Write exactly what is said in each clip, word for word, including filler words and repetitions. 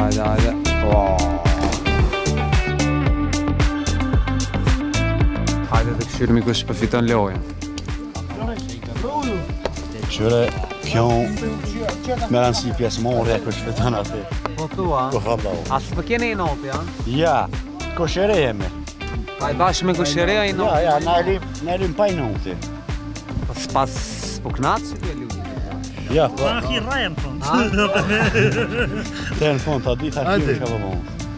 Hajde, hajde. Wow. Hajde të këshyrë mi kush përfiton lojën. Këshyre, kjo me rëndësi pjesë morë e kush përfiton atë. Po thua? Po valla. Asë për kene i noti, ja? Ja, koshere jemi. Pa i bashkë me koshereja i noti? Ja, ja, na elim, na elim pa i noti. Pas po knatë që t'je luti? Ja, po. Ma ki raje më thonë. Te në fund, ta dita kjo shka përbon.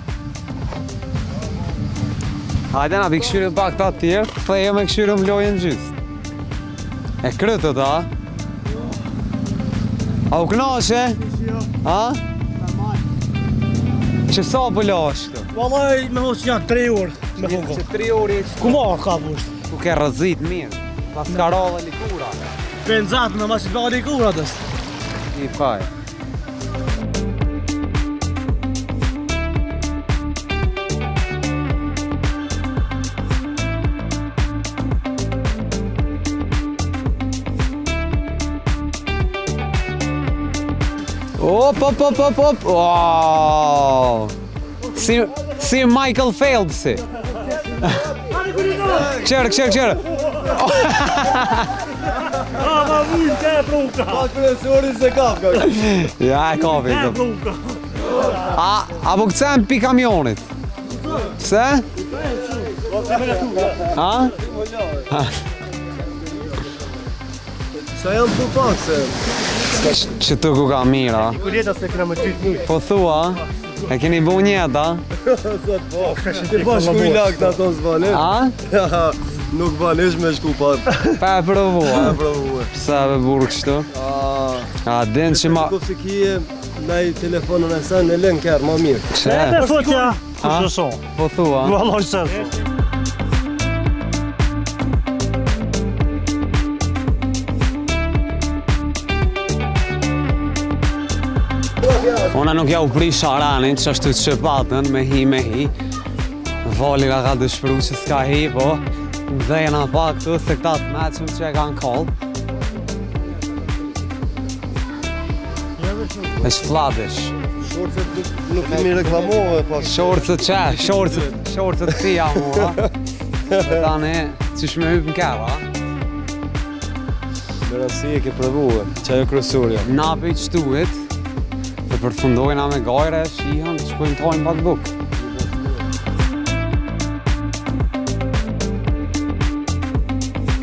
Hajde na, bi këshyri pak ta tjerë, të jo me këshyri më lojën gjysë. E krytët, a? A u knashe? A? Që sa pëllo është të? Valaj, me hosë që janë tre orë. Me Që hongë. tri orë i që Ku marë ka pushtë? ku ke rëzit mirë. Pas ka rallë likura. Penzatë në masit bëga dikura dës. I faj. Op, op, op, op, op. Wow. Si, si Michael Phelpsi. Kësherë, kësherë, kësherë. A, ma vujnë, ka e pruka. Pa profesori se kapka. Ja, e kapi. Ka e pruka. A, a po këcem pi kamionit? Pse? A? Sa jam të pak se... Që të ku ka mira. Kuljeta se këna më qytë mujtë. Po thua, e keni bu njeta? Bashku i lakt ato s'bane. A? Nuk banesh me shku pa. Pa e provu, Pa a? provu. Pse be burë kështu? A, den që ma... Ko se kije ndaj telefonën e sen e len kërë ma mirë. Që? E fotja. A? Kushëson. Po thua? Valaj se. Ona nuk ja u pri sharanin që ashtu që patën me hi me hi. Vali ka ka dëshpru që s'ka hi, po mdhejna pa këtu se këta të meqëm që e kanë kollë. Esh fladish. Shortët nuk i mi reklamove pas. Shortët që, shortët, shortët tia mua. Tane, që shme hypë në keva. Me rasi e ke provuë, që ajo kryesurja. Napi qëtuit, dhe përfundojna me gajre, shihën, të shkojnë tojnë pak bukë.